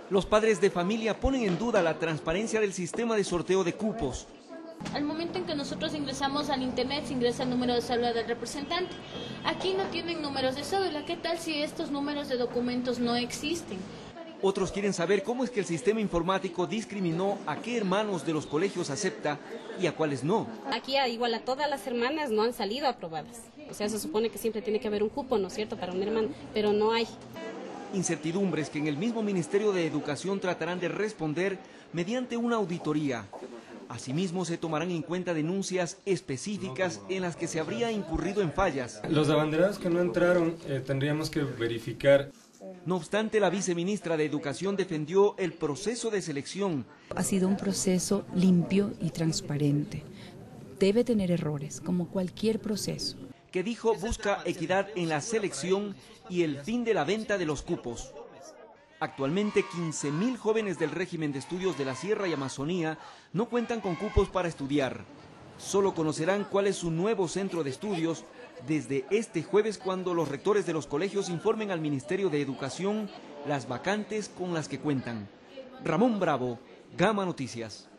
Los padres de familia ponen en duda la transparencia del sistema de sorteo de cupos. Al momento en que nosotros ingresamos al internet, se ingresa el número de cédula del representante. Aquí no tienen números de cédula. ¿Qué tal si estos números de documentos no existen? Otros quieren saber cómo es que el sistema informático discriminó a qué hermanos de los colegios acepta y a cuáles no. Aquí igual a todas las hermanas no han salido aprobadas. O sea, se supone que siempre tiene que haber un cupo, ¿no es cierto?, para un hermano, pero no hay. Incertidumbres que en el mismo Ministerio de Educación tratarán de responder mediante una auditoría. Asimismo, se tomarán en cuenta denuncias específicas en las que se habría incurrido en fallas. Los abanderados que no entraron tendríamos que verificar. No obstante, la viceministra de Educación defendió el proceso de selección. Ha sido un proceso limpio y transparente. Debe tener errores, como cualquier proceso. Que dijo busca equidad en la selección y el fin de la venta de los cupos. Actualmente 15.000 jóvenes del régimen de estudios de la Sierra y Amazonía no cuentan con cupos para estudiar. Solo conocerán cuál es su nuevo centro de estudios desde este jueves, cuando los rectores de los colegios informen al Ministerio de Educación las vacantes con las que cuentan. Ramón Bravo, Gama Noticias.